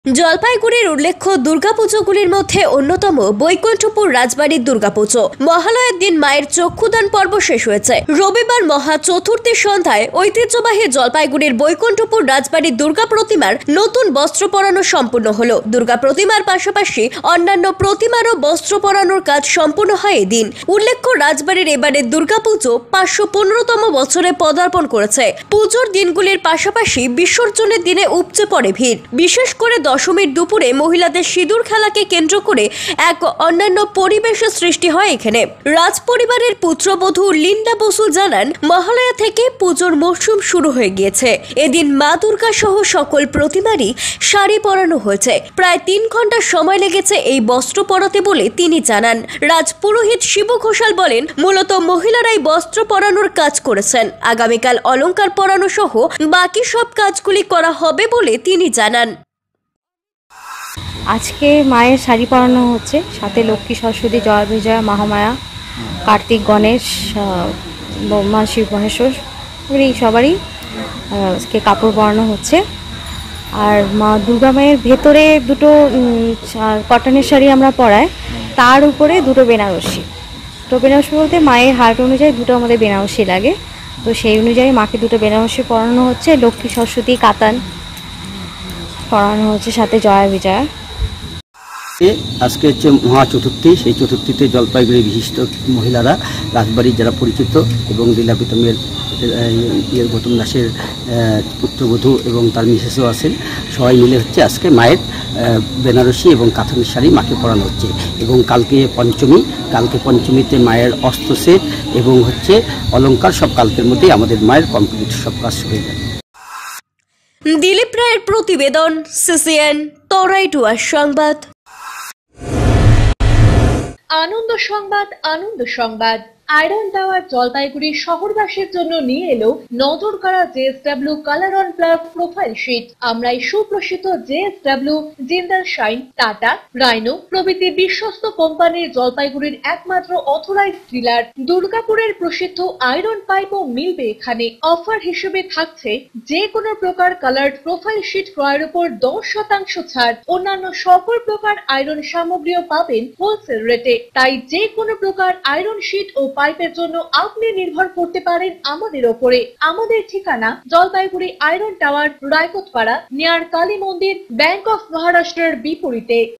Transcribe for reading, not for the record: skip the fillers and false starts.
জলপাইগুড়ির উল্লেখ্য দুর্গাপুজোগুলির মধ্যে অন্যতম বৈকুণ্ঠপুর রাজবাড়ির দুর্গাপুজো। মহালয়ার দিন মায়ের চক্ষুদান পর্ব শেষ হয়েছে। রবিবার মহা চতুর্থীর সন্ধ্যায় ঐতিহ্যবাহী জলপাইগুড়ির বৈকুণ্ঠপুর রাজবাড়ির দুর্গা প্রতিমার নতুন বস্ত্র পরানো সম্পূর্ণ হলো। দুর্গা প্রতিমার পাশাপাশি অন্যান্য প্রতিমারও বস্ত্র পরানোর কাজ সম্পূর্ণ হয় এদিন। উল্লেখ্য, রাজবাড়ির এবারের দুর্গাপুজো 515তম বছরে পদার্পণ করেছে। পুজোর দিনগুলির পাশাপাশি বিসর্জনের দিনে উপচে পড়ে ভিড়। বিশেষ করে দশমীর দুপুরে মহিলাদের সিঁদুর খেলাকে কেন্দ্র করে এক অন্যান্য পরিবেশের সৃষ্টি হয় এখানে। রাজ পরিবারের পুত্রবধূ লিন্ডা বসু জানান, মহালয়া থেকে পুজোর মরশুম শুরু হয়ে গিয়েছে। এদিন মা দুর্গা সহ সকল প্রতিমারই শাড়ি পরানো হয়েছে। প্রায় 3 ঘন্টা সময় লেগেছে এই বস্ত্র পরাতে বলে তিনি জানান। রাজ পুরোহিত শিবু ঘোষাল বলেন, মূলত মহিলারাই বস্ত্র পরানোর কাজ করেছেন। আগামীকাল অলংকার পরানো সহ বাকি সব কাজগুলি করা হবে বলে তিনি জানান। আজকে মায়ের শাড়ি পরানো হচ্ছে, সাথে লক্ষ্মী, সরস্বতী, জয়া বিজয়া, মহামায়া, কার্তিক, গণেশ, মা শিব মহেশ্বর সবারই আজকে কাপড় পরানো হচ্ছে। আর মা দুর্গা মায়ের ভেতরে দুটো কটনের শাড়ি আমরা পরাই, তার উপরে দুটো বেনারসি। তো বেনারসি বলতে মায়ের হার্ট অনুযায়ী দুটো আমাদের বেনারসি লাগে, তো সেই অনুযায়ী মাকে দুটো বেনারসি পরানো হচ্ছে। লক্ষ্মী, সরস্বতী, কাতান পরানো হচ্ছে, সাথে জয়া বিজয়া। আজকে হচ্ছে মহা চতুর্থী। সেই চতুর্থীতে জলপাইগুড়ি বিশিষ্ট মহিলারা, রাজবাড়ির যারা পরিচিত এবং লীলা প্রীতমের গৌতম দাসের পুত্রবধূ এবং তার মিসেসও আছেন, সবাই মিলে হচ্ছে আজকে মায়ের বেনারসি এবং কাতানের শাড়ি মাকে পরানো হচ্ছে। এবং কালকে পঞ্চমীতে মায়ের অস্ত্র সেট এবং হচ্ছে অলংকার সব কালকের মধ্যেই আমাদের মায়ের কমপ্লিট সব কাজ হয়ে যাবে। দিলীপ রায়ের প্রতিবেদন, সিসিএন তরাইটুয়ার সংবাদ। আনন্দ সংবাদ। আয়রন টাওয়ার জলপাইগুড়ি শহরবাসীর জন্য নিয়ে এলো নজর কাড়া JSW colour on plus profile sheet. আমরাই সুপ্রসিদ্ধ JSW, Jindal shine, Tata, rhino প্রভৃতি বিশ্বস্ত কোম্পানির জলপাইগুড়ির একমাত্র অথরাইজড ডিলার। দুর্গাপুরের প্রসিদ্ধ আয়রন পাইপও মিলবে এখানে। অফার হিসেবে থাকছে যে কোনো প্রকার কালার্ড প্রোফাইল শিট ক্রয়ের উপর 10% ছাড়। অন্যান্য সকল প্রকার আয়রন সামগ্রীও পাবেন হোলসেল রেটে। তাই যে কোনো প্রকার আয়রন শিট ও পাইপের জন্য আপনি নির্ভর করতে পারেন আমাদের ওপরে। আমাদের ঠিকানা Jalpaiguri iron tower, Raikotpara, near Kali মন্দির, ব্যাংক অফ মহারাষ্ট্রের বিপরীতে।